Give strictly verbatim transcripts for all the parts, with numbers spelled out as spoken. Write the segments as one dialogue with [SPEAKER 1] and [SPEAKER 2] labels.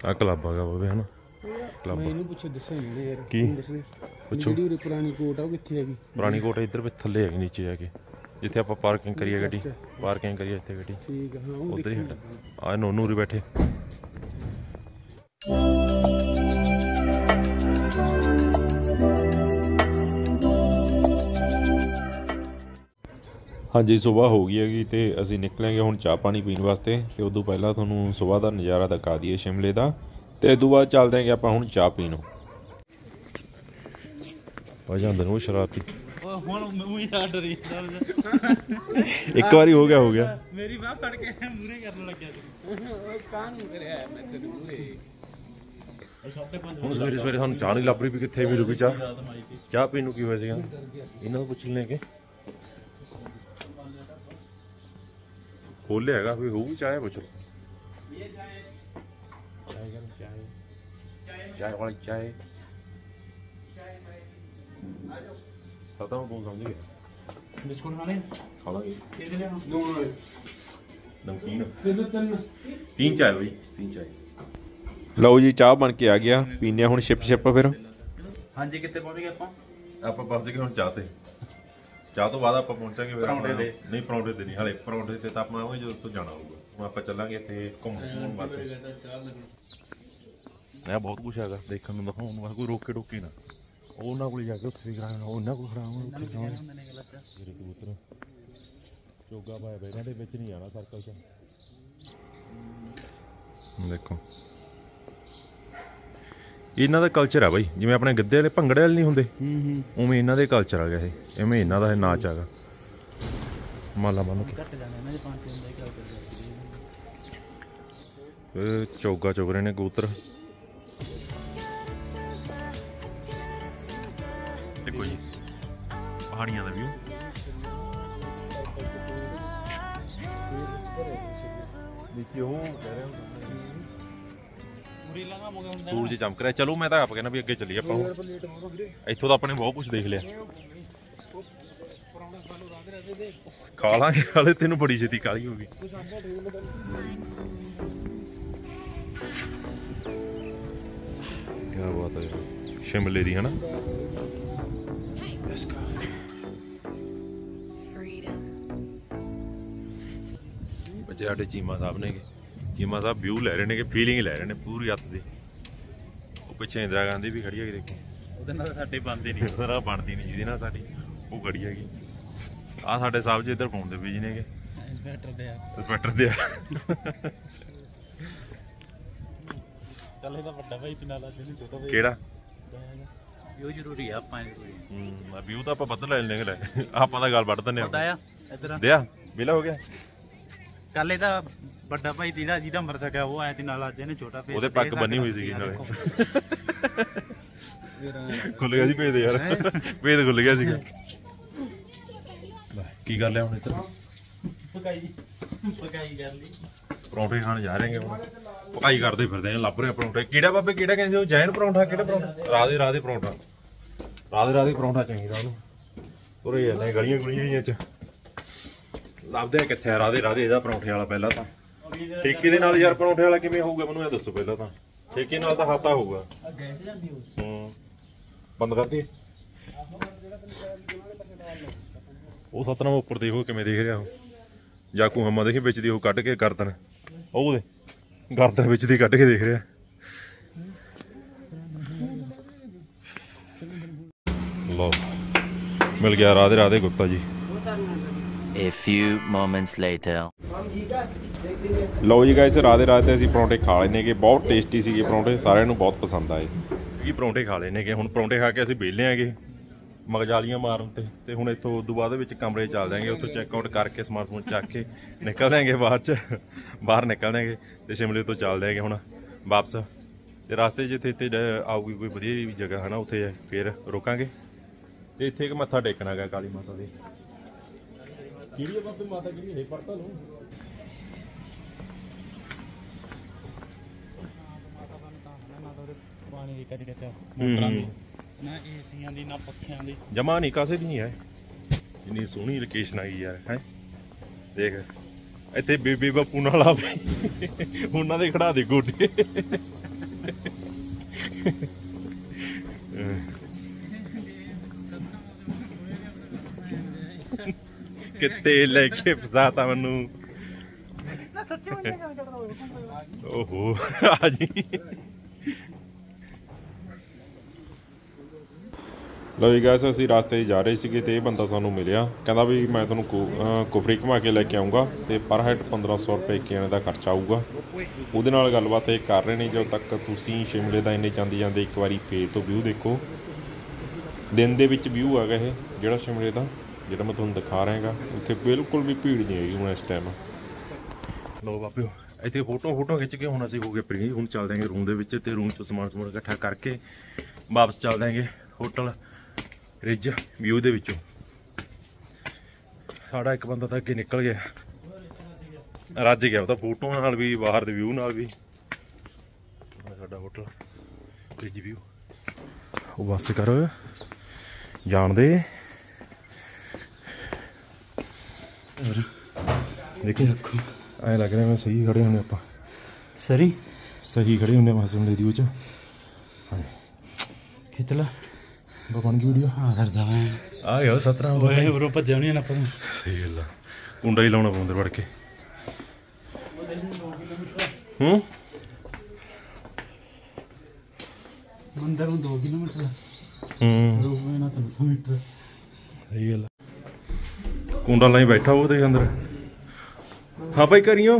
[SPEAKER 1] ਆ ਕਲੱਬ ਹੈਗਾ ਬਾਬੇ ਹਨਾ ਕਲੱਬ
[SPEAKER 2] ਇਹਨੂੰ ਪੁੱਛੋ ਦੱਸਿਆ ਨਹੀਂ ਯਾਰ
[SPEAKER 1] ਕੀ ਪੁੱਛੋ
[SPEAKER 2] ਜਿਹੜੀ ਪੁਰਾਣੀ ਕੋਟ ਆ ਉਹ ਕਿੱਥੇ ਹੈਗੀ
[SPEAKER 1] ਪੁਰਾਣੀ ਕੋਟ ਇੱਧਰ ਥੱਲੇ ਹੈਗੀ ਨੀਚੇ ਜਾ ਕੇ ਜਿੱਥੇ ਆਪਾਂ ਪਾਰਕਿੰਗ ਕਰੀਏ ਗੱਡੀ ਪਾਰਕਿੰਗ ਕਰੀਏ ਇੱਥੇ ਗੱਡੀ
[SPEAKER 2] ਠੀਕ ਹਾਂ
[SPEAKER 1] ਉੱਧਰ ਹੀ ਆ ਨੋਨੂ ਉਰੇ ਬੈਠੇ ਹਾਂਜੀ ਸੁਬਾਹ ਹੋ ਗਈ ਹੈਗੀ ਤੇ ਅਸੀਂ ਨਿਕਲਾਂਗੇ ਹੁਣ ਚਾਹ ਪਾਣੀ ਪੀਣ ਵਾਸਤੇ ਤੇ ਉਦੋਂ ਪਹਿਲਾਂ ਤੁਹਾਨੂੰ ਸੁਬਾਹ ਦਾ ਨਜ਼ਾਰਾ ਦਿਖਾ ਦਈਏ ਸ਼ਿਮਲੇ ਦਾ ਤੇ ਇਸ ਤੋਂ ਬਾਅਦ ਚੱਲਦੇ ਆਂਗੇ ਆਪਾਂ ਹੁਣ ਚਾਹ ਪੀਣ ਆ ਜਾਂਦੇ ਨੂੰ ਸ਼ਰਾਬੀ
[SPEAKER 2] ਹੁਣ ਮੈਂ ਹੀ ਆ ਡਰੀ
[SPEAKER 1] ਇੱਕ ਵਾਰੀ ਹੋ ਗਿਆ ਹੋ ਗਿਆ
[SPEAKER 2] ਮੇਰੀ ਬਾਹ ਫੜ ਕੇ ਮੂਰੇ ਕਰਨ ਲੱਗਿਆ ਉਹ ਕਾਹਨ ਕਰਿਆ ਮੈਂ ਤੇਰੇ ਮੂਰੇ
[SPEAKER 1] ਹੁਣ ਸਵੇਰੇ ਸਵੇਰੇ ਸਾਨੂੰ ਚਾਹ ਨਹੀਂ ਲੱਭ ਰਹੀ ਵੀ ਕਿੱਥੇ ਮਿਲੂਗੀ ਚਾਹ ਚਾਹ ਪੀਣ ਨੂੰ ਕੀ ਹੋਇਆ ਸੀਗਾ ਇਹਨਾਂ ਨੂੰ ਪੁੱਛ ਲੈਂਗੇ ਖੋਲਿਆ ਹੈਗਾ ਵੀ ਹੋਊਗੀ ਚਾਹ ਪੁੱਛ ਲਓ ਚਾਹ ਵਾਲੀ ਚਾਹ ਪਤਾ ਮੈਂ ਬੋਲ ਸਮਝ ਗਿਆ
[SPEAKER 2] ਬਿਸਕੁਟ ਖਾਣੇ
[SPEAKER 1] ਖਾ ਲਾਂਗੇ
[SPEAKER 2] ਕਿਹਦੇ ਲਿਆ ਦੋ ਨਾਲ
[SPEAKER 1] ਨਮਕੀਨ
[SPEAKER 2] ਤਿੰਨ ਤਿੰਨ
[SPEAKER 1] तीन चाय भाई तीन चाय लो जी चाह बन के आ गया पीने हुण छिप छिप फिर
[SPEAKER 2] हाँ जी कितने पहुंच गए ਆਪਾਂ
[SPEAKER 1] ਆਪਾਂ ਪਹੁੰਚ ਗਏ ਹੁਣ ਚਾਹ ਤੇ ਚਾਹ ਤੋਂ ਬਾਅਦ ਆਪਾਂ ਪਹੁੰਚਾਂਗੇ ਫਿਰ ਪਰੌਂਠੇ ਤੇ ਨਹੀਂ ਪਰੌਂਠੇ ਤੇ ਨਹੀਂ ਹਲੇ ਪਰੌਂਠੇ ਤੇ ਤਾਂ ਆਪਾਂ ਆਵਾਂਗੇ ਜਦੋਂ ਤੋਂ ਜਾਣਾ ਹੋਊਗਾ ਹੁਣ ਆਪਾਂ ਚੱਲਾਂਗੇ ਇੱਥੇ ਘੁੰਮਣ ਵਾਸਤੇ ਇਹ ਬਹੁਤ ਕੁਛ ਹੈਗਾ ਦੇਖਣ ਨੂੰ ਦਿਖਾਉਣ ਨੂੰ ਕੋਈ ਰੋਕੇ ਟੋਕੇ ਨਾ ਉਹਨਾਂ ਕੋਲ ਜਾ ਕੇ ਉੱਥੇ ਵੀ ਕਰਾਉਣਾ ਉਹਨਾਂ ਕੋਲ ਖੜਾਵਾਂਗੇ ਉੱਥੇ ਕਰਾਵਾਂਗੇ ਮੇਰੇ ਕਬੂਤਰ ਚੋਗਾ ਪਾਇਆ ਵਾ ਇਹਨਾਂ ਦੇ ਵਿੱਚ ਨਹੀਂ ਆਣਾ ਸਰਕਲ 'ਚ ਦੇਖੋ ਇਹਨਾਂ ਦਾ ਕਲਚਰ ਆ ਬਾਈ ਜਿਵੇਂ ਆਪਣੇ ਗੱਦੇ ਵਾਲੇ ਭੰਗੜੇ ਵਾਲੇ ਨਹੀਂ ਹੁੰਦੇ ਉਵੇਂ ਇਹਨਾਂ ਦੇ ਕਲਚਰ ਆ ਗਿਆ ਇਹ ਐਵੇਂ ਇਹਨਾਂ ਦਾ ਇਹ ਨਾਚ ਹੈਗਾ ਮਾਲਾ ਮਾਨੂੰ ਇਹ ਚੋਗਾ ਚੁਗ ਰਹੇ ਨੇ ਕਬੂਤਰ ਦੇਖੋ ਜੀ ਪਹਾੜੀਆਂ ਦਾ ਵਿਊ ਨੀਚੇ ਉਹ ਕਹਿ ਰਿਹਾ ਸੂਰਜ ਚਮਕ ਰਿਹਾ ਚਲੋ ਮੈਂ ਤਾਂ ਆਪ ਕਹਿੰਦਾ ਵੀ ਅੱਗੇ ਚੱਲੀਏ ਆਪਾਂ ਇੱਥੋਂ ਤਾਂ ਆਪਣੇ ਬਹੁਤ ਕੁਝ ਦੇਖ ਲਿਆ ਖਾ ਲਾਂਗੇ ਹਾਲੇ ਤੈਨੂੰ ਬੜੀ ਛੇਤੀ ਕਾਹਲੀ ਹੋ ਗਈ ਕਿਆ ਬਾਤ ਹੈ ਸ਼ਿਮਲੇ ਦੀ ਹਨਾ ਬੱਚੇ ਸਾਡੇ ਚੀਮਾ ਸਾਹਿਬ ਨੇ ਚੀਮਾ ਸਾਹਿਬ ਵਿਊ ਲੈ ਰਹੇ ਨੇ ਕਿ ਫੀਲਿੰਗ ਲੈ ਰਹੇ ਨੇ ਪੂਰੀ ਅੱਤ ਦੀ ਉਹ ਪਿੱਛੇ ਇੰਦਰਾ ਗਾਂਧੀ ਵੀ ਖੜੀ ਹੈਗੀ ਦੇਖੋ ਉਹਦੇ ਨਾਲ ਸਾਡੇ ਬਣਦੇ ਨਹੀਂ ਉਹਦੇ ਨਾਲ ਬਣਦੀ ਨਹੀਂ ਜਿਹਦੇ ਨਾਲ ਸਾਡੀ ਉਹ ਖੜੀ ਹੈਗੀ ਆਹ ਸਾਡੇ ਸਾਹਿਬ ਜੀ ਇੱਧਰ ਪਾਉਂਦੇ ਵੀ ਜੀ ਨੇਗੇ ਇੰਸਪੈਕਟਰ ਦੇ ਆ ਇੰਸਪੈਕਟਰ ਦੇ ਆ ਚੱਲ ਇਹਦਾ ਵੱਡਾ ਭਾਈ ਤੇ ਨਾਲ ਜਿਹਨੂੰ ਛੋਟਾ ਭਾਈ ਕਿਹੜਾ ਵਿਊ ਜ਼ਰੂਰੀ ਆ ਆਪਾਂ ਜ਼ਰੂਰੀ ਹੂੰ ਵਿਊ ਤਾਂ ਆਪਾਂ ਵੱਧ ਲੈ ਲੈਣੇ ਲੈ ਆਪਾਂ ਤਾਂ ਗੱਲ ਵੱਢ ਦਿੰਦੇ ਆ ਇੱਧਰ ਦਿਆ ਵਿਹਲਾ ਹੋ ਗਿਆ ਕੱਲ ਇਹਦਾ ਵੱਡਾ ਭਾਈ ਤੀਰਾ ਜਿਹਦਾ ਮਰ ਸਕਿਆ ਉਹ ਆਇਆ ਤੇ ਨਾਲ ਅੱਜ ਇਹਨੇ ਛੋਟਾ ਭੇਜ ਉਹਦੇ ਪੱਗ ਬੰਨੀ ਹੋਈ ਸੀਗੀ ਨਾਲੇ ਖੁੱਲ ਗਿਆ ਸੀ ਭੇਜ ਯਾਰ ਭੇਜ ਖੁੱਲ ਗਿਆ ਸੀਗਾ ਕੀ ਕਰ ਲਿਆ ਹੁਣ ਇੱਧਰ ਪਕਾਈ ਪਕਾਈ ਕਰ ਲਈ ਪਰੌਂਠੇ ਖਾਣ ਜਾ ਰਹੇ ਹਾਂ ਹੁਣ ਪਕਾਈ ਕਰਦੇ ਫਿਰਦੇ ਆ ਲੱਭ ਰਹੇ ਪਰੌਂਠੇ ਕਿਹੜਾ ਬਾਬੇ ਕਿਹੜਾ ਕਹਿੰਦੇ ਉਹ ਜੈਨ ਪਰੌਂਠਾ ਕਿਹੜਾ ਪਰੌਂਠਾ ਰਾਧੇ ਰਾਧੇ ਪਰੌਂਠਾ ਰਾਧੇ ਰਾਧੇ ਪਰੌਂਠਾ ਚਾਹੀਦਾ ਉਹਨੂੰ ਉਰੇ ਜਾਂਦੇ ਗਲੀਆਂ ਗੁਲੀਆਂ ਜਿਹੀਆਂ ਚ ਲੱਭਦੇ ਆ ਕਿੱਥੇ ਰਾਧੇ ਰਾਧੇ ਇਹਦਾ ਪਰੌਂਠੇ ਵਾਲਾ ਪਹਿਲਾਂ ਤਾਂ ਠੇਕੇ ਦੇ ਨਾਲ ਯਾਰ ਪਰੌਂਠੇ ਵਾਲਾ ਕਿਵੇਂ ਹੋਊਗਾ ਮੈਨੂੰ ਇਹ ਦੱਸੋ ਪਹਿਲਾਂ ਤਾਂ ਠੇਕੇ ਨਾਲ ਤਾਂ ਹਾਤਾ ਹੋਊਗਾ ਹੂੰ ਬੰਦ ਕਰਦੀ ਉਹ ਸਤਨਾਮ ਉੱਪਰ ਦੇਖੋ ਕਿਵੇਂ ਦੇਖ ਰਿਹਾ ਉਹ ਜਾਕੂ ਹਮਾ ਦੇਖੀ ਵਿੱਚ ਦੀ ਉਹ ਕੱਢ ਕੇ ਗਰਦਨ ਉਹਦੇ ਗਰਦਨ ਵਿੱਚ ਦੀ ਕੱਢ ਕੇ ਦੇਖ ਰਿਹਾ ਲਓ ਮਿਲ ਗਿਆ Radhe Radhe Gupta ji
[SPEAKER 3] A few moments later.
[SPEAKER 1] ਲਓ ਜੀ ਗਾਇਸ ਰਾਧੇ ਰਾਧੇ ਅਸੀਂ ਪਰੌਂਠੇ ਖਾ ਲਏ ਨੇਗੇ ਬਹੁਤ ਟੇਸਟੀ ਸੀਗੇ ਪਰੌਂਠੇ ਸਾਰਿਆਂ ਨੂੰ ਬਹੁਤ ਪਸੰਦ ਆਏ ਕੀ ਪਰੌਂਠੇ ਖਾ ਲਏ ਨੇਗੇ ਹੁਣ ਪਰੌਂਠੇ ਖਾ ਕੇ ਅਸੀਂ ਵਿਹਲੇ ਆਂਗੇ ਮਗਜਾਲੀਆਂ ਮਾਰਨ ਤੇ ਤੇ ਹੁਣ ਇੱਥੋਂ ਉਦੋਂ ਬਾਅਦ ਵਿੱਚ ਕਮਰੇ ਚੱਲ ਜਾਵਾਂਗੇ ਉੱਥੋਂ ਚੈੱਕ ਆਊਟ ਕਰਕੇ ਸਮਾਨ ਸਮੂਨ ਚੱਕ ਕੇ ਨਿਕਲ ਜਾਵਾਂਗੇ ਬਾਹਰ 'ਚ ਬਾਹਰ ਨਿਕਲ ਜਾਵਾਂਗੇ ਤੇ ਸ਼ਿਮਲੇ ਤੋਂ ਚੱਲ ਜਾਵਾਂਗੇ ਹੁਣ ਵਾਪਸ ਤੇ ਰਸਤੇ 'ਚ ਇੱਥੇ ਇੱਥੇ ਆਊਗੀ ਕੋਈ ਵਧੀਆ ਜਿਹੀ ਜਗ੍ਹਾ ਹੈ ਨਾ ਉੱਥੇ ਫਿਰ ਰੁਕਾਂਗੇ ਤੇ ਇੱਥੇ ਇੱਕ ਮੱਥਾ ਟੇਕਣਾ ਹੈਗਾ ਕਾਲੀ ਮਾਤਾ ਦੇ ਕਿਹੜੀ ਬਾਬੇ ਮਾਤਾ ਕਿਹੜੀ ਹੈ ਪੜਤਾ ਲੋ
[SPEAKER 2] ਪਾਣੀ ਦੀ ਕਦੇ ਕਿਤੇ ਮੋਟਰਾਂ ਦੀ ਨਾ ਏਸੀਆਂ ਦੀ ਨਾ ਪੱਖਿਆਂ ਦੀ
[SPEAKER 1] ਜਮਾ ਨਹੀਂ ਕਾਸੇ ਦੀ ਨਹੀਂ ਹੈ ਇੰਨੀ ਸੋਹਣੀ ਲੋਕੇਸ਼ਨ ਆਈ ਯਾਰ ਹੈ ਦੇਖ ਇੱਥੇ ਬੇਬੇ ਬਾਪੂ ਨਾਲ ਆ ਉਹਨਾਂ ਦੇ ਖੜਾ ਦੇ ਗੋਡੇ ਕਿੱਥੇ ਲੈ ਕੇ ਫਸਾਤਾ ਮੈਨੂੰ। ਓਹੋ ਆ ਜੀ। ਲਓ ਜੀ ਗਾਇਸ, ਅਸੀਂ ਰਸਤੇ 'ਚ ਜਾ ਰਹੇ ਸੀਗੇ ਤੇ ਇਹ ਬੰਦਾ ਸਾਨੂੰ ਮਿਲਿਆ, ਕਹਿੰਦਾ ਵੀ ਮੈਂ ਤੁਹਾਨੂੰ ਕੁ- ਅਹ ਕੁਫਰੀ ਘੁਮਾ ਕੇ ਲੈ ਕੇ ਆਊਂਗਾ ਤੇ ਪਰ ਹੈਡ ਪੰਦਰਾਂ ਸੌ ਰੁਪਏ ਇੱਕ ਜਣੇ ਦਾ ਖਰਚਾ ਆਊਗਾ। ਉਹਦੇ ਨਾਲ ਗੱਲਬਾਤ ਇਹ ਕਰ ਰਹੇ ਨੇ। ਜਦੋਂ ਤੱਕ ਤੁਸੀਂ ਸ਼ਿਮਲੇ ਦਾ ਇੰਨੇ ਜਾਂਦੇ ਜਾਂਦੇ ਇੱਕ ਵਾਰੀ ਫੇਰ ਤੋਂ ਵਿਊ ਦੇਖੋ। ਦਿਨ ਦੇ ਵਿੱਚ ਵਿਊ ਹੈਗਾ ਇਹ ਜਿਹੜਾ ਸ਼ਿਮਲੇ ਦਾ, ਜਿਹੜਾ ਮੈਂ ਤੁਹਾਨੂੰ ਦਿਖਾ ਰਿਹਾ ਹੈਗਾ। ਉੱਥੇ ਬਿਲਕੁਲ ਵੀ ਭੀੜ ਨਹੀਂ ਹੈਗੀ ਹੁਣ ਇਸ ਟਾਈਮ। ਲਓ ਬਾਬਿਓ, ਇੱਥੇ ਫੋਟੋ ਫੋਟੋ ਖਿੱਚ ਕੇ ਹੁਣ ਅਸੀਂ ਹੋ ਗਏ ਫ੍ਰੀ। ਹੁਣ ਚੱਲ ਜਾਵਾਂਗੇ ਰੂਮ ਦੇ ਵਿੱਚ ਤੇ ਰੂਮ 'ਚ ਸਮਾਨ ਸਮੂਨ ਇਕੱਠਾ ਕਰਕੇ ਵਾਪਸ ਚੱਲ ਜਾਵਾਂਗੇ ਹੋਟਲ ਰਿਜ ਵਿਊ ਦੇ ਵਿੱਚੋਂ। ਸਾਡਾ ਇੱਕ ਬੰਦਾ ਤਾਂ ਅੱਗੇ ਨਿਕਲ ਗਿਆ, ਰੱਜ ਗਿਆ ਉਹ ਤਾਂ ਫੋਟੋਆਂ ਨਾਲ ਵੀ ਬਾਹਰ ਦੇ ਵਿਊ ਨਾਲ ਵੀ। ਸਾਡਾ ਹੋਟਲ ਰਿਜ ਵਿਊ। ਉਹ ਬੱਸ ਕਰ ਜਾਣ ਦੇ। ਦੇਖੀ ਐਂ ਲੱਗ ਰਿਹਾ ਮੈਂ ਸਹੀ ਖੜੇ ਹੁੰਦੇ ਆਪਾਂ।
[SPEAKER 2] ਸਰੀ
[SPEAKER 1] ਸਹੀ ਖੜੇ ਹੁੰਦੇ ਮਾਸੂਮ ਦੇ ਦੀ ਵਿੱਚ।
[SPEAKER 2] ਖਿੱਚਲਾ
[SPEAKER 1] ਬਣ ਗਈ ਵੀਡੀਓ।
[SPEAKER 2] ਹਾਂ ਕਰਦਾ ਮੈਂ
[SPEAKER 1] ਆ ਗਿਆ ਸਤਰਾਂ
[SPEAKER 2] ਓਏ ਉਰੋਂ ਭੱਜਿਆ ਨਹੀਂ ਨਾ ਆਪਾਂ।
[SPEAKER 1] ਸਹੀ ਗੱਲ ਆ, ਕੁੰਡਾ ਹੀ ਲਾਉਣਾ ਪਾਉਂਦੇ ਵੜ ਕੇ। ਹੂੰ
[SPEAKER 2] ਮੰਦਰ ਨੂੰ ਦੋ ਕਿਲੋਮੀਟਰ
[SPEAKER 1] ਹੂੰ
[SPEAKER 2] ਰੋਵੇ ਨਾ ਤਿੰਨ ਸੌ ਮੀਟਰ।
[SPEAKER 1] ਸਹੀ ਗੱਲ ਆ। ਕੁੰਡਾ ਲਾਈ ਬੈਠਾ ਉਹਦੇ ਅੰਦਰ। ਹਾਂ ਭਾਈ ਕਰੀਓ।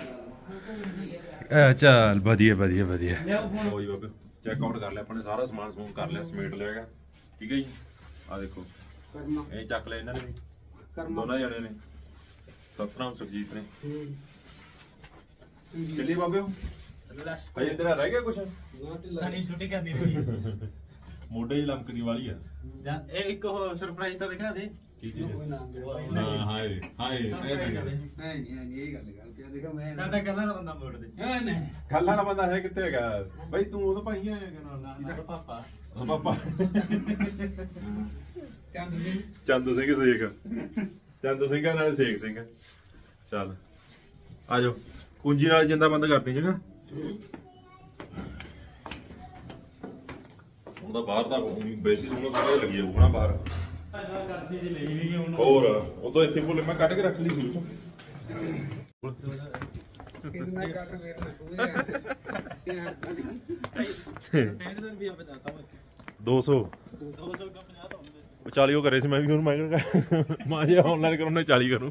[SPEAKER 1] ਚੱਲ ਵਧੀਆ ਵਧੀਆ ਵਧੀਆ। ਲਓ ਜੀ ਬਾਬੇ, ਚੈੱਕ ਆਊਟ ਕਰ ਲਿਆ ਆਪਾਂ ਨੇ, ਸਾਰਾ ਸਮਾਨ ਸਮੂਨ ਕਰ ਲਿਆ, ਸਮੇਟ ਲਿਆ ਹੈਗਾ। ਠੀਕ ਹੈ ਜੀ, ਆ ਦੇਖੋ ਇਹ ਚੱਕ ਲਿਆ ਇਹਨਾਂ ਨੇ ਵੀ, ਦੋਨਾਂ ਜਣੇ ਨੇ, ਸਤਨਾਮ ਸੁਖਜੀਤ ਨੇ। ਚੱਲੀ ਬਾਬੇ ਅਜੇ ਤੇਰਾ ਰਹਿ ਗਿਆ ਕੁਛ?
[SPEAKER 2] ਨਹੀਂ ਛੁੱਟੀ ਕਰਨੀ ਸੀ।
[SPEAKER 1] ਮੋਢੇ 'ਚ ਲਮਕਦੀ ਵਾਲੀ ਆ।
[SPEAKER 2] ਇਹ ਇੱਕ ਹੋਰ ਸਰਪ੍ਰਾਈਜ਼ ਤਾਂ ਦਿਖਾ ਦੇ।
[SPEAKER 1] ਕੀ ਚੀਜ਼? ਨਾ ਹਾਏ ਹਾਏ ਇਹ
[SPEAKER 2] ਸਾਡਾ ਕੱਲਾ ਦਾ ਬੰਦਾ ਮੋੜ ਦੇ। ਨਹੀਂ
[SPEAKER 1] ਕੱਲ ਵਾਲਾ ਬੰਦਾ ਹੈ ਕਿੱਥੇ ਹੈਗਾ ਬਾਈ? ਤੂੰ ਉਹਦਾ ਭਾਈ ਆਏਗਾ ਨਾਲ?
[SPEAKER 2] ਨਾ ਪਾਪਾ
[SPEAKER 1] ਪਾਪਾ
[SPEAKER 2] ਚੰਦ ਸਿੰਘ
[SPEAKER 1] ਚੰਦ ਸਿੰਘ ਸੇਖ, ਚੰਦ ਸਿੰਘਾਂ ਨਾਲ ਸੇਖ ਸਿੰਘ। ਚੱਲ ਆ ਜਾਓ, ਕੁੰਜੀ ਨਾਲ ਜਿੰਦਾ ਬੰਦ ਕਰਦੀ ਜਗਾ। ਉਹਦਾ ਬਾਹਰ ਦਾ ਬੇਸਿਸ ਉਹਨੂੰ ਸਾਰੇ ਲੱਗੀ ਜਾਊ ਨਾ ਬਾਹਰ।
[SPEAKER 2] ਕਰਸੀ ਦੀ ਲਈ ਵੀ ਹੁਣ
[SPEAKER 1] ਹੋਰ ਉਦੋਂ ਇੱਥੇ ਭੁੱਲੇ ਮੈਂ ਕੱਢ ਕੇ ਰੱਖ ਲਈ ਸੀ ਉਹ ਚੋਂ।
[SPEAKER 2] ਕਿੰਨਾ ਕੱਟ ਵੇਟ
[SPEAKER 1] ਦੋ ਸੌ
[SPEAKER 2] ਦੋ ਸੌ का ਪੰਜਾਹ ਤਾਂ ਹੁੰਦੇ।
[SPEAKER 1] ਚਾਲੀ ਉਹ ਕਰੇ ਸੀ ਮੈਂ ਵੀ ਹੁਣ ਮੈਂ ਮਾਂ ਜੇ ਆਨਲਾਈਨ ਕਰਾਉਣਾ ਚਾਲੀ ਕਰੂੰ।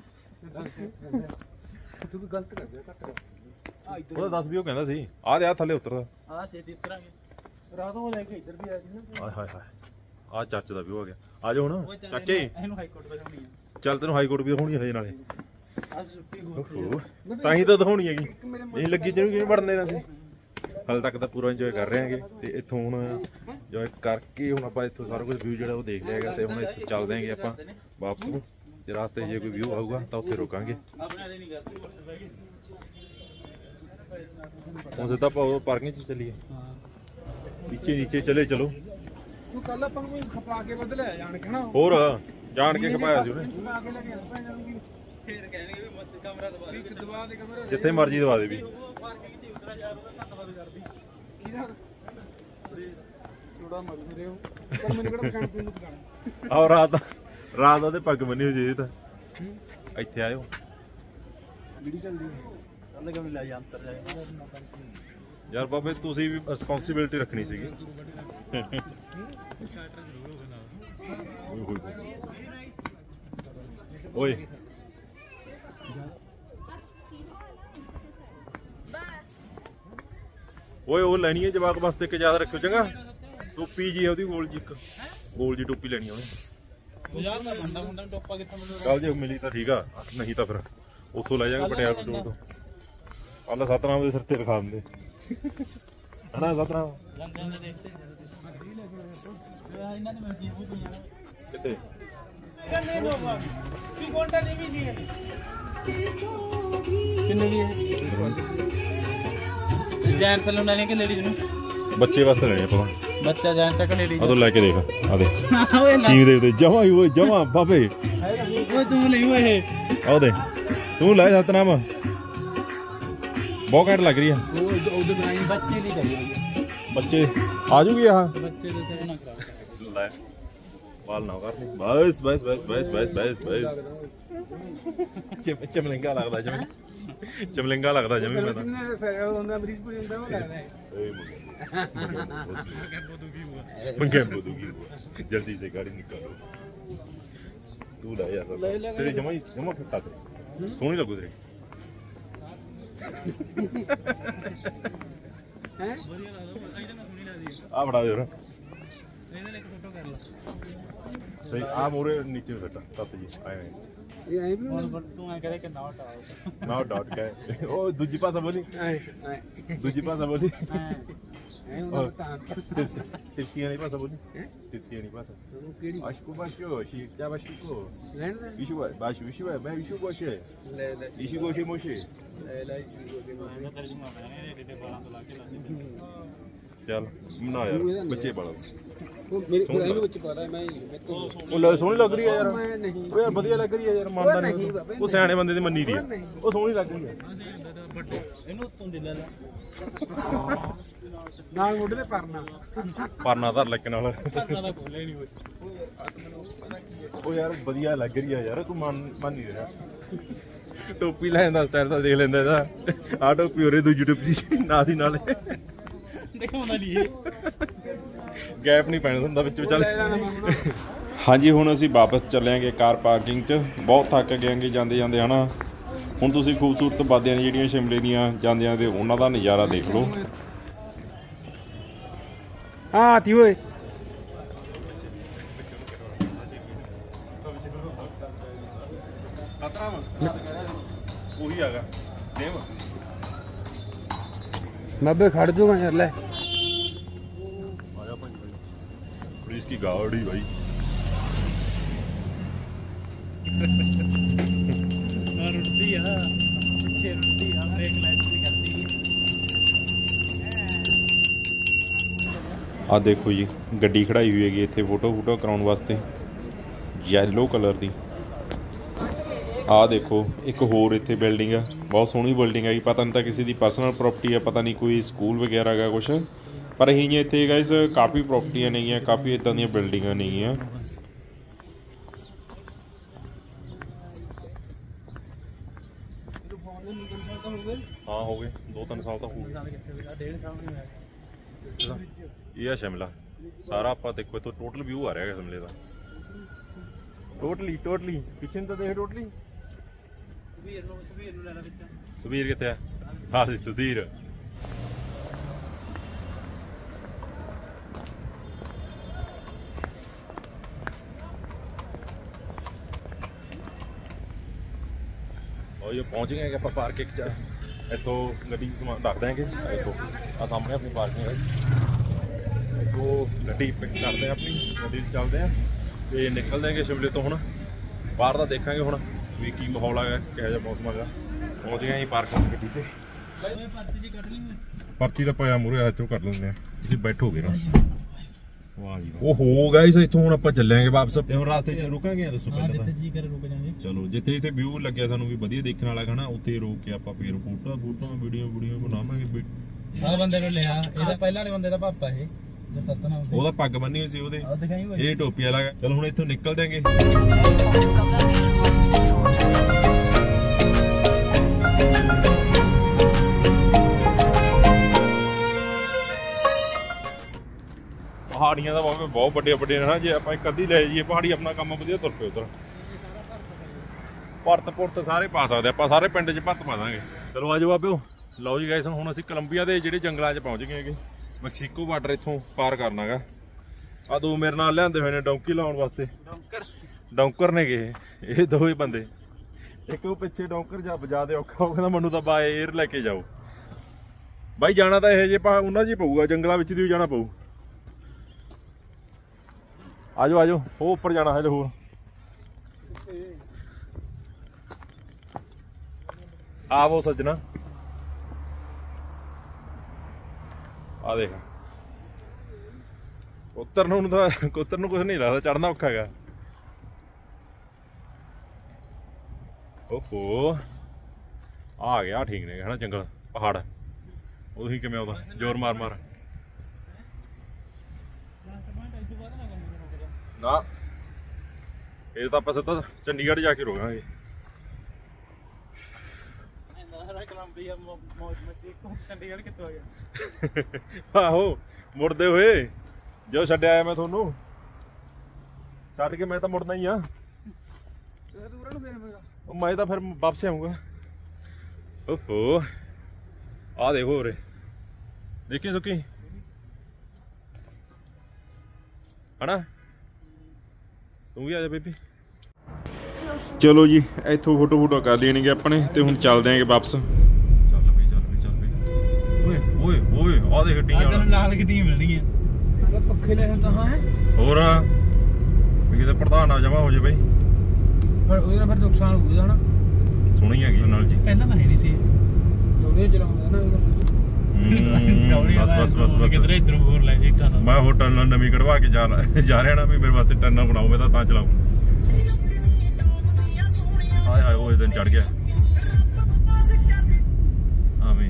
[SPEAKER 2] ਤੂੰ ਵੀ ਗਲਤ ਕਰ ਦਿਆ ਕੱਟ
[SPEAKER 1] ਉਹਦਾ ਦਸ ਵੀ ਉਹ ਕਹਿੰਦਾ ਸੀ ਆਹ ਦੇ ਆ ਥੱਲੇ ਉਤਰਦਾ।
[SPEAKER 2] ਆ ਛੇਤੀ ਉਤਰਾਂਗੇ ਰਾਤ ਨੂੰ ਲੈ ਕੇ ਇੱਧਰ ਵੀ ਆ ਜੀ ਨਾ।
[SPEAKER 1] ਆਏ ਹਾਏ ਹਾਏ ਆਹ ਚਾਚੇ ਦਾ ਵੀ ਹੋ ਗਿਆ। ਆ ਜਾਓ ਹੁਣ ਚਾਚੇ।
[SPEAKER 2] ਇਹਨੂੰ ਹਾਈ ਕੋਰਟ ਦਿਖਾਉਣੀ ਆ।
[SPEAKER 1] ਚੱਲ ਤੈਨੂੰ ਹਾਈ ਕੋਰਟ ਵੀ ਦਿਖਾਉਣੀ ਹਜੇ ਨਾਲੇ।
[SPEAKER 2] ਅੱਜ ਛੁੱਟੀ ਹੋ
[SPEAKER 1] ਓਹੋ, ਤਾਂ ਹੀ ਤਾਂ ਦਿਖਾਉਣੀ ਹੈਗੀ। ਨਹੀਂ ਲੱਗੀ ਜਿਹਨੂੰ ਕਿਵੇਂ ਵੜਨ ਦੇਣਾ ਸੀ। ਹਾਲੇ ਤੱਕ ਤਾਂ ਪੂਰਾ ਇੰਜੋਏ ਕਰ ਰਹੇ ਹੈਗੇ ਤੇ ਇੱਥੋਂ ਹੁਣ ਇੰਜੋਏ ਕਰਕੇ ਹੁਣ ਆਪਾਂ ਇੱਥੋਂ ਸਾਰਾ ਕੁਝ ਵਿਊ ਜਿਹੜਾ ਉਹ ਦੇਖ ਲਿਆ ਹੈਗਾ ਤੇ ਹੁਣ ਇੱਥੋਂ ਚੱਲਦੇ ਆਂਗੇ ਆਪਾਂ ਵਾਪਸ ਨੂੰ। ਤੇ ਰਾਸਤੇ 'ਚ ਜੇ ਕੋਈ ਵਿਊ ਆਊਗਾ ਤਾਂ ਉੱਥੇ ਰੁਕਾਂਗੇ।
[SPEAKER 2] ਆਪਣੇ ਵਾਲੇ ਨਹੀਂ ਕਰਦੇ।
[SPEAKER 1] ਹੁਣ ਸਿੱਧਾ ਆਪਾਂ ਪਾਰਕਿੰਗ 'ਚ ਚੱਲੀਏ। ਨੀਚੇ ਨੀਚੇ ਚਲੇ ਚਲੋ।
[SPEAKER 2] ਤੂੰ ਕੱਲ ਆਪਾਂ ਨੂੰ ਖਪਾ ਕੇ ਬਦਲਿਆ ਜਾਣ ਕੇ ਨਾ।
[SPEAKER 1] ਹੋਰ ਜਾਣ ਕੇ ਖਪਾਇਆ ਸੀ ਉਹਨੇ।
[SPEAKER 2] ਖਪਾ ਕੇ ਲੈ ਕੇ ਆਣਾ ਜਾਣਗੇ। ਫੇਰ ਕਹਿਣਗੇ ਵੀ ਮਤ ਕਮਰਾ ਦਵਾ ਦੇ। ਦਵਾ ਦੇ ਕਮਰਾ
[SPEAKER 1] ਜਿੱਥੇ ਮਰਜ਼ੀ ਦਵਾ ਦੇ ਵੀ।
[SPEAKER 2] ਪਾਰਕਿੰਗ 'ਚ ਉਤਰਾ ਜਾ ਉਹਦਾ ਧੰਨਵਾਦ ਕਰਦੀ। ਇਹਦਾ ਥੋੜਾ ਮਰ ਰਹੇ ਹੋ ਪਰ ਮੈਨੂੰ ਕਿਹੜਾ ਪਛਾਣ ਤੂੰ ਪਛਾਣ।
[SPEAKER 1] ਆਹ ਰਾਤ ਰਾਤ ਉਹਦੇ ਪੱਗ ਬੰਨੀ ਹੋਈ ਸੀ ਇਹ ਤਾਂ। ਇੱਥੇ ਆਇਓ
[SPEAKER 2] ਵੀਡੀ ਚੱਲਦੀ ਹੈ। ਕੱਲ ਕਿਵੇਂ ਲੈ ਜਾ ਅੰਤਰ ਜਾਏ
[SPEAKER 1] ਯਾਰ ਬਾਬੇ ਤੁਸੀਂ ਵੀ ਰਿਸਪੌਂਸਿਬਿਲਟੀ ਰੱਖਣੀ ਸੀਗੀ। ਓਏ ਓਏ ਉਹ ਲੈਣੀ ਹੈ ਜਵਾਕ ਵਾਸਤੇ ਇੱਕ ਯਾਦ ਰੱਖਿਓ ਚੰਗਾ। ਟੋਪੀ ਜੀ ਉਹਦੀ ਗੋਲ ਜੀ, ਇੱਕ ਗੋਲ ਜੀ ਟੋਪੀ ਲੈਣੀ ਉਹਨੇ।
[SPEAKER 2] ਯਾਰ ਮੈਂ ਬੰਦਾ ਮੁੰਡਾ ਟੋਪਾ ਕਿੱਥੋਂ ਮਿਲੂਗਾ?
[SPEAKER 1] ਚੱਲ ਜੇ ਮਿਲੀ ਤਾਂ ਠੀਕ ਆ, ਨਹੀਂ ਤਾਂ ਫਿਰ ਉੱਥੋਂ ਲੈ ਜਾਗਾ ਪਟਿਆਲਾ ਪਟੋਲ ਤੋਂ। ਅੱਲਾ ਸਤਨਾਮ ਦੇ ਸਿਰ ਤੇ ਰਖਾ ਦਿੰਦੇ ਹਨਾ ਸਤਨਾਮ।
[SPEAKER 2] ਲੰਦੇ ਨੇ ਦੇਖਦੇ ਇਹਨਾਂ ਨੇ ਮਰਜੀ ਉਹ ਵੀ ਜਾਣਾ
[SPEAKER 1] ਕਿੱਥੇ
[SPEAKER 2] ਕਿੰਨੇ ਲੋਕ ਕੀ ਕੋਂਟਾ ਨਹੀਂ ਵੀ ਨਹੀਂ ਕਿੰਨੇ ਦੀ ਹੈ? ਜੈਂਟਸ ਸਲੂਨ ਵਾਲੇ ਕਿ ਲੇਡੀਜ਼ ਨੂੰ?
[SPEAKER 1] ਬੱਚੇ ਵਾਸਤੇ ਲੈਣੇ ਆਪਾਂ।
[SPEAKER 2] ਬੱਚਾ ਜੈਂਟਸ ਕਿ ਲੇਡੀਜ਼?
[SPEAKER 1] ਆ ਤੋਂ ਲੈ ਕੇ ਦੇਖ ਆ ਦੇ
[SPEAKER 2] ਓਏ
[SPEAKER 1] ਚੀਮ ਦੇ ਦੇ ਜਮਾ ਹੀ ਓਏ ਜਮਾ ਬਾਬੇ।
[SPEAKER 2] ਓਏ ਤੂੰ ਲਈ ਓਏ
[SPEAKER 1] ਆਉ ਦੇ ਤੂੰ ਲੈ ਸਤਨਾਮ। ਬਹੁਤ ਘੈਂਟ ਲੱਗ ਰਹੀ ਆ।
[SPEAKER 2] ਉਹ ਉਧਰ ਬਣਾਈ ਬੱਚੇ ਨਹੀਂ ਕਰੀ
[SPEAKER 1] ਬੱਚੇ ਆ ਜੂਗੀ ਆਹ
[SPEAKER 2] ਬੱਚੇ ਦੇ ਸਿਰ ਨਾ ਖਰਾਬ
[SPEAKER 1] ਲੈ ਵਾਲ ਨਾ ਕਰਨੀ ਬਸ ਬਸ ਬਸ ਬਸ ਬਸ ਬਸ ਬਸ ਚਮ ਚਮਲਿੰਗਾ ਲੱਗਦਾ ਜਿਵੇਂ ਚਮਲਿੰਗਾ ਲੱਗਦਾ ਜਿਵੇਂ ਮੈਂ ਤਾਂ
[SPEAKER 2] ਕਿੰਨੇ ਸਰ ਹੁੰਦਾ ਬ੍ਰਿਜਪੁਰੀ ਹੁੰਦਾ ਉਹ ਲੱਗਦਾ ਹੈ
[SPEAKER 1] ਏ ਮੰਗੇ ਬੋਦੂਗੀ ਜਲਦੀ ਸੇ गाड़ी निकालो तू ਲੈ ਯਾਰ ਤੇਰੇ ਜਮਾ ਹੀ ਜਮਾ ਫਿੱਟਾ ਤੇ ਸੋਹਣੀ ਲੱਗੂ ਤੇਰੇ
[SPEAKER 2] ਹੈ ਵਧੀਆ ਲੱਗਦਾ ਇਹਦੇ ਨਾਲ ਸੋਹਣੀ ਲੱਗਦੀ
[SPEAKER 1] ਆ ਬੜਾ ਦੇ ਹੋਰ
[SPEAKER 2] ਇਹਦੇ ਨਾਲ ਇੱਕ ਫੋਟੋ ਕਰ ਲਾ
[SPEAKER 1] ਸਹੀ ਆ ਮੋਰੇ ਨੀਚੇ ਫਿੱਟਾ ਤੱਤ ਜੀ ਆਏ
[SPEAKER 2] ਇਹ ਐ ਵੀ ਹੁਣ ਤੂੰ ਐ ਕਹਦੇ ਕਿ ਨਾ ਹਟਾਓ
[SPEAKER 1] ਨਾ ਡਾਟ ਕੇ ਉਹ ਦੂਜੀ ਪਾਸਾ ਬੋਲੀ
[SPEAKER 2] ਐ ਐ
[SPEAKER 1] ਦੂਜੀ ਪਾਸਾ ਬੋਲੀ
[SPEAKER 2] ਐ ਐ ਉਹ ਤਾਂ
[SPEAKER 1] ਤਿਰਕੀਆਂ ਨਹੀਂ ਪਾਸਾ ਬੋਲੀ ਤਿਰਕੀਆਂ ਨਹੀਂ ਪਾਸਾ
[SPEAKER 2] ਉਹ ਕਿਹੜੀ
[SPEAKER 1] aşkı başlıyor şey ya başlıyor
[SPEAKER 2] ਲੈਣ ਦੇ
[SPEAKER 1] işi var başı işi var ben işi boşe
[SPEAKER 2] ਲੈ ਲੈ
[SPEAKER 1] işi boşe moşe
[SPEAKER 2] ਲੈ ਲੈ ਜੀ ਮੈਂ ਤਰਜਮਾ ਕਰਾਂਗੇ ਇਹਦੇ ਦੇ ਬਾਲਾਂ ਤੋਂ ਲਾ ਕੇ ਲਾ
[SPEAKER 1] ਚੱਲ ਬਣਾ ਯਾਰ ਬੱਚੇ ਬੜਾ
[SPEAKER 2] ਉਹ ਮੇਰੇ ਕੋਲ ਇਹਨੂੰ ਵਿੱਚ ਪਾ ਰਿਹਾ ਮੈਂ
[SPEAKER 1] ਉਹ ਲੈ ਸੋਹਣੀ ਲੱਗ ਰਹੀ ਹੈ ਯਾਰ
[SPEAKER 2] ਮੈਂ ਨਹੀਂ
[SPEAKER 1] ਉਹ ਯਾਰ ਵਧੀਆ ਲੱਗ ਰਹੀ ਹੈ ਯਾਰ ਮੰਨਦਾ
[SPEAKER 2] ਨਹੀਂ
[SPEAKER 1] ਨਹੀਂ
[SPEAKER 2] ਬਾਬੇ,
[SPEAKER 1] ਉਹ ਸਿਆਣੇ ਬੰਦੇ ਦੀ ਮੰਨੀ ਦੀ ਆ ਉਹ ਸੋਹਣੀ ਲੱਗ ਰਹੀ ਹੈ
[SPEAKER 2] ਇਹਨੂੰ ਤੋਂ ਦੇ ਲੈ ਲੈ ਨਾਲ ਮੁੱਢ ਤੇ ਪਰਨਾ
[SPEAKER 1] ਪਰਨਾ ਧਰ ਲੱਕ ਨਾਲ
[SPEAKER 2] ਪਰਨਾ ਦਾ ਖੋਲੇ ਨਹੀਂ ਹੋਏ
[SPEAKER 1] ਉਹ ਯਾਰ ਵਧੀਆ ਲੱਗ ਰਹੀ ਹੈ ਯਾਰ ਤੂੰ ਮੰਨ ਮੰਨ ਨਹੀਂ ਰਿਹਾ ਟੋਪੀ ਲੈਣ ਦਾ ਸਟਾਈਲ ਤਾਂ ਦੇਖ ਲੈਂਦਾ ਇਹਦਾ ਆ ਟੋਪੀ ਹੋਰੇ ਦੂਜੀ ਟੋਪੀ ਨਾਲ ਦੀ ਨਾਲ
[SPEAKER 2] ਦਿਖਾਉਂਦਾ ਨਹੀਂ ਇਹ
[SPEAKER 1] ਗੈਪ ਨਹੀਂ ਪੈਣਾ ਹੁੰਦਾ ਵਿੱਚ ਵਿਚਾਲੇ ਹਾਂਜੀ ਹੁਣ ਅਸੀਂ ਵਾਪਸ ਚੱਲਿਆਂਗੇ ਕਾਰ ਪਾਰਕਿੰਗ 'ਚ ਬਹੁਤ ਥੱਕ ਗਏਗੇ ਜਾਂਦੇ ਜਾਂਦੇ ਹਨਾ ਹੁਣ ਤੁਸੀਂ ਖੂਬਸੂਰਤ ਵਾਦੀਆਂ ਨੇ ਜਿਹੜੀਆਂ ਸ਼ਿਮਲੇ ਦੀਆਂ ਜਾਂਦਿਆਂ ਤੇ ਉਹਨਾਂ ਦਾ ਨਜ਼ਾਰਾ ਦੇਖ ਲਓ
[SPEAKER 2] ਹਾਂ ਤੀ ਓਏ
[SPEAKER 1] ਉਹੀ ਹੈਗਾ ਸੇਮ
[SPEAKER 2] ਬਾਬੇ ਖੜ ਜੂਗਾ ਯਾਰ ਲੈ
[SPEAKER 1] आया भाई भाई पुलिस की गाड़ी भाई
[SPEAKER 2] रुड़ती है पीछे रुड़ती है ब्रेक लाइट से करती है
[SPEAKER 1] ਆ ਦੇਖੋ ਜੀ ਗੱਡੀ ਖੜਾਈ ਹੋਈ ਹੈਗੀ ਇੱਥੇ ਫੋਟੋ ਫੋਟੋ ਕਰਾਉਣ ਵਾਸਤੇ ਯੈਲੋ ਕਲਰ ਦੀ ਆ ਦੇਖੋ ਇੱਕ ਹੋਰ ਇੱਥੇ ਬਿਲਡਿੰਗ ਆ ਬਹੁਤ ਸੋਹਣੀ ਬਿਲਡਿੰਗ ਹੈਗੀ ਪਤਾ ਨਹੀਂ ਤਾਂ ਕਿਸੇ ਦੀ ਪਰਸਨਲ ਪ੍ਰਾਪਰਟੀ ਆ ਪਤਾ ਨਹੀਂ ਕੋਈ ਸਕੂਲ ਵਗੈਰਾ ਹੈਗਾ ਕੁਛ ਪਰ ਇਹ ਇੱਥੇ ਗਾਇਸ ਕਾਫੀ ਪ੍ਰਾਪਰਟੀਆਂ ਨੇਗੀਆਂ ਕਾਫੀ ਇਦਾਂ ਦੀਆਂ ਬਿਲਡਿੰਗਾਂ ਨੇਗੀਆਂ ਹਾਂ ਹੋ ਗਏ ਦੋ ਤਿੰਨ ਸਾਲ ਤਾਂ ਹੋ ਗਏ
[SPEAKER 2] डेढ़ साल में है
[SPEAKER 1] ਇਹ ਆ ਸ਼ਿਮਲਾ ਸਾਰਾ ਆਪਾਂ ਦੇਖੋ ਇੱਥੋਂ ਟੋਟਲ ਵਿਊ ਆ ਰਿਹਾ ਹੈ ਸ਼ਿਮਲੇ ਦਾ ਟੋਟਲੀ ਟੋਟਲੀ ਪਿੱਛੇ ਨੂੰ ਤਾਂ ਦੇਖ ਟੋਟਲੀ
[SPEAKER 2] सुबीर नु सुबीर नु लेना विच
[SPEAKER 1] ਸੁਬੀਰ ਕਿੱਥੇ ਆ ਹਾਂ ਜੀ ਸੁਧੀਰ ਉਹ ਇਹ ਪਹੁੰਚ ਗਏ ਆਪਾਂ ਪਾਰਕਿੰਗ 'ਚ ਇੱਥੋਂ ਗੱਡੀ ਸਮਾਨ ਰੱਖ ਦਾਂਗੇ ਇੱਥੋਂ ਆ ਸਾਹਮਣੇ ਆਪਣੀ ਪਾਰਕਿੰਗ ਹੈ ਇੱਥੋਂ ਗੱਡੀ ਪਿਕ ਕਰਦੇ ਆ ਆਪਣੀ ਗੱਡੀ 'ਚ ਚੱਲਦੇ ਆ ਤੇ ਨਿਕਲ ਜਾਵਾਂਗੇ ਸ਼ਿਮਲੇ ਤੋਂ ਹੁਣ ਬਾਹਰ ਦਾ ਦੇਖਾਂਗੇ ਹੁਣ ਵੀ ਕੀ ਮਾਹੌਲ ਹੈਗਾ ਕਿਹੋ ਜਿਹਾ ਮੌਸਮ ਹੈਗਾ ਪਹੁੰਚ ਗਏ ਅਸੀਂ ਪਾਰਕਿੰਗ ਗੱਡੀ 'ਤੇ
[SPEAKER 2] पर्ची जी कट ली
[SPEAKER 1] ਪਰਚੀ ਦਾ ਪਾਇਆ ਮੂਰੇ ਆ ਚੋਂ ਕਰ ਲੈਂਦੇ ਆ ਤੁਸੀਂ ਬੈਠੋਗੇ ਨਾ ਵਾਹ ਜੀ ਉਹ ਹੋ ਗਾਇਸ ਇੱਥੋਂ ਹੁਣ ਆਪਾਂ ਚੱਲਾਂਗੇ ਵਾਪਸ ਤੇ ਹੁਣ ਰਾਸਤੇ 'ਚ ਰੁਕਾਂਗੇ ਦੱਸੋ
[SPEAKER 2] हां
[SPEAKER 1] ਪਹਿਲਾਂ
[SPEAKER 2] जिथे जी करे रुक जाएंगे
[SPEAKER 1] ਚਲੋ ਜਿੱਥੇ ਜਿੱਥੇ ਵਿਊ ਲੱਗਿਆ ਸਾਨੂੰ ਵੀ ਵਧੀਆ ਦੇਖਣ ਵਾਲਾ ਖਾਣਾ ਉੱਥੇ ਰੋਕ ਕੇ ਆਪਾਂ ਫੇਰ ਫੋਟੋ ਫੋਟੋ ਵੀਡੀਓ ਵੀਡੀਓ ਬਣਾਵਾਂਗੇ
[SPEAKER 2] ਆ ਬੰਦੇ ਨੂੰ ਲਿਆ ਇਹਦਾ ਪਹਿਲਾਂ ਵਾਲੇ ਬੰਦੇ ਦਾ ਪਾਪਾ ਇਹ ਜੋ ਸਤਨਾਮ ਸੀ
[SPEAKER 1] ਉਹਦਾ ਪੱਗ ਬੰਨੀ ਹੋਈ ਸੀ ਉਹਦੇ
[SPEAKER 2] ਉਹ ਦਿਖਾਈ ਹੋਈ
[SPEAKER 1] ਇਹ ਟੋਪੀ ਵਾਲਾ ਚਲ ਹੁਣ ਇੱਥੋਂ ਨਿਕਲ ਜਾਾਂਗੇ ਪਹਾੜੀਆਂ ਦਾ ਭਾਵੇਂ ਬਹੁਤ ਵੱਡੇ ਵੱਡੇ ਨੇ ਨਾ ਜੇ ਆਪਾਂ ਇੱਕ ਅੱਧੀ ਲੈ ਜਾਈਏ ਪਹਾੜੀ ਆਪਣਾ ਕੰਮ ਵਧੀਆ ਤੁਰ ਪਏ ਉਧਰ ਭਰਤ ਪੁਰਤ ਸਾਰੇ ਪਾ ਸਕਦੇ ਆਪਾਂ ਸਾਰੇ ਪਿੰਡ 'ਚ ਭੱਤ ਪਾ ਦਾਂਗੇ ਚਲੋ ਆਜੋ ਬਾਬਿਓ ਲਓ ਜੀ ਗਾਇਸ ਹੁਣ ਅਸੀਂ ਕੋਲੰਬੀਆ ਦੇ ਜਿਹੜੇ ਜੰਗਲਾਂ 'ਚ ਪਹੁੰਚ ਗਏ ਹੈਗੇ ਮੈਕਸੀਕੋ ਬਾਰਡਰ ਇੱਥੋਂ ਪਾਰ ਕਰਨਾਗਾ ਆ ਦੋ ਮੇਰੇ ਨਾਲ ਲਿਆਂਦੇ ਹੋਏ ਨੇ ਡੌਂਕੀ ਲਾਉਣ ਵਾਸਤੇ ਡੌਂਕਰ ਨੇ ਗਏ ਇਹ ਦੋਵੇਂ ਬੰਦੇ ਇੱਕ ਉਹ ਪਿੱਛੇ ਡੌਂਕਰ ਜਾਂ ਵਜਾ ਦੇ ਔਖਾ ਉਹ ਕਹਿੰਦਾ ਮੈਨੂੰ ਤਾਂ ਬਾਏ 에ਅਰ ਲੈ ਕੇ ਜਾਓ ਬਾਈ ਜਾਣਾ ਤਾਂ ਇਹ ਜੇ ਪਾ ਉਹਨਾਂ 'ਚ ਹੀ ਪਊਗਾ ਜੰਗਲਾਂ ਵਿੱਚ ਦੀ ਜਾਣਾ ਪਊ ਆਜੋ ਆਜੋ ਉਹ ਉੱਪਰ ਜਾਣਾ ਹਲੇ ਹੋਰ ਆਵੋ ਸੱਜਣਾ ਆ ਦੇਖ ਉੱਤਰ ਨੂੰ ਤਾਂ ਉੱਤਰ ਨੂੰ ਕੁਝ ਨਹੀਂ ਲੱਗਦਾ ਚੜਨਾ ਔਖਾ ਹੈਗਾ ਓਹੋ ਆ ਗਿਆ ਠੀਕ ਨੇ ਹਨਾ ਜੰਗਲ ਪਹਾੜ ਉਹੀ ਕਿਵੇਂ ਆਉਂਦਾ ਜ਼ੋਰ ਮਾਰ ਮਾਰ ਨਾ ਇਹ ਤਾਂ ਆਪਾਂ ਸਿੱਧਾ ਚੰਡੀਗੜ੍ਹ ਜਾ ਕੇ ਰੋਕਾਂਗੇ
[SPEAKER 2] ਕੋਲੰਬੀਆ ਮੌਜ ਮਚੀ ਚੰਡੀਗੜ੍ਹ ਕਿੱਥੋਂ ਆ ਗਿਆ
[SPEAKER 1] ਆਹੋ ਮੁੜਦੇ ਹੋਏ ਜੋ ਛੱਡਿਆ ਆਇਆ ਮੈਂ ਤੁਹਾਨੂੰ ਛੱਡ ਕੇ ਮੈਂ ਤਾਂ ਮੁੜਨਾ ਹੀ ਆ ਮੈਂ ਤਾਂ ਫਿਰ ਵਾਪਸ ਆਊਂਗਾ ਓਹੋ ਆ ਦੇਖੋ ਉਰੇ ਦੇਖੀ ਸੁੱਕੀ ਹਨਾ ਤੂੰ ਵੀ ਆ ਜਾ ਬੇਬੀ ਚਲੋ ਜੀ ਇੱਥੋਂ ਫੋਟੋ ਫੋਟੋ ਕਰ ਲੈਣਗੇ ਆਪਣੇ ਤੇ ਹੁਣ ਚੱਲਦੇ ਆਂਗੇ ਵਾਪਸ ਚੱਲ ਵੀ ਚੱਲ ਵੀ ਚੱਲ ਵੀ ਓਏ ਓਏ ਓਏ ਆ ਦੇਖ ਗੱਡੀਆਂ
[SPEAKER 2] ਲਾਲ ਗੱਡੀ ਮਿਲਣੀ ਹੈ ਪੱਖੇ ਲੈ ਤਾਂ ਹੈ
[SPEAKER 1] ਹੋਰ ਵੀ ਕਿਤੇ ਪ੍ਰਧਾਨ ਨਾ ਜਮਾ ਹੋ ਜੇ ਬਈ
[SPEAKER 2] ਪਰ ਉਹਦੇ ਨਾਲ ਫਿਰ ਨੁਕਸਾਨ ਹੋਊਗਾ ਨਾ
[SPEAKER 1] ਸੋਹਣੀ ਹੈਗੀ ਨਾਲ ਜੀ
[SPEAKER 2] ਪਹਿਲਾਂ ਤਾਂ ਹੈ ਨਹੀਂ ਸੀ ਦੌੜੇ ਚਲਾਉਂਦਾ ਨਾ
[SPEAKER 1] ਬਸ ਬਸ ਬਸ ਬਸ
[SPEAKER 2] ਕਿਧਰੇ ਇਧਰੋਂ ਹੋਰ ਲੈ ਜੇ ਇੱਕ
[SPEAKER 1] ਮੈਂ ਹੋਟਲ ਨਾਲ ਨਵੀਂ ਕਢਵਾ ਕੇ ਜਾ ਜਾ ਰਿਹਾ ਨਾ ਵੀ ਮੇਰੇ ਵਾਸਤੇ ਟਰਨਾ ਬਣਾਓ ਮੈਂ ਤਾਂ ਤਾਂ ਚਲਾਉਂ ਹਾਏ ਹਾਏ ਉਹ ਦਿਨ ਚੜ ਗਿਆ ਆਵੇਂ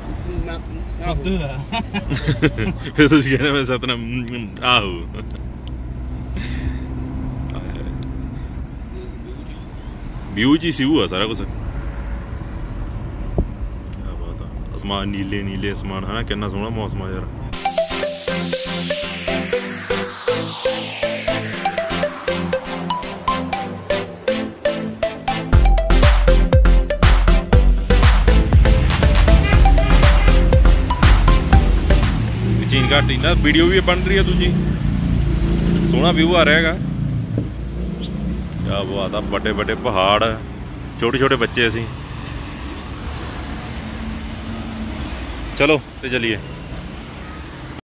[SPEAKER 1] ਫਿਰ ਤੁਸੀਂ ਕਹਿੰਦੇ ਮੈਂ ਸਤਨਾਮ ਆਹੋ ਵਿਊ ਜੀ ਸੀ ਉਹ ਸਾਰਾ ਕੁਝ ਕਿਆ ਬਾਤ ਆ ਅਸਮਾਨ ਨੀਲੇ ਨੀਲੇ ਅਸਮਾਨ ਹੈ ਕਿੰਨਾ ਸੋਹਣਾ ਮੌਸਮ ਆ ਯਾਰ ਚੀਨ ਘਾਟੀ ਨਾ ਵੀਡੀਓ ਵੀ ਬਣ ਰਹੀ ਹੈ ਦੂਜੀ ਸੋਹਣਾ ਵਿਊ ਆ ਰਿਹਾ ਹੈਗਾ ਕਿਆ ਬਾਤ ਆ ਵੱਡੇ ਵੱਡੇ ਪਹਾੜ ਛੋਟੇ ਛੋਟੇ ਬੱਚੇ ਅਸੀਂ ਚਲੋ ਤੇ ਚਲੀਏ